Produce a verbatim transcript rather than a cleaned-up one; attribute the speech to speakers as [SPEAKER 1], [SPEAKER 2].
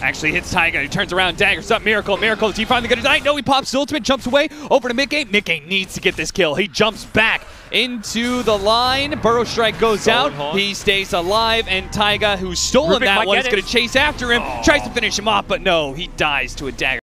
[SPEAKER 1] Actually hits Taiga, he turns around, daggers up Miracle. Miracle, is he finally gonna die? No, he pops the ultimate, jumps away, over to Mickey. Mickey needs to get this kill. He jumps back into the line. Burrow Strike goes
[SPEAKER 2] Stolen
[SPEAKER 1] out.
[SPEAKER 2] haunt.
[SPEAKER 1] He stays alive, and Taiga, who's stolen
[SPEAKER 2] Rubik
[SPEAKER 1] that
[SPEAKER 2] might
[SPEAKER 1] one,
[SPEAKER 2] get
[SPEAKER 1] is gonna
[SPEAKER 2] it.
[SPEAKER 1] chase after him.
[SPEAKER 2] Oh.
[SPEAKER 1] Tries to finish him off, but no, he dies to a dagger.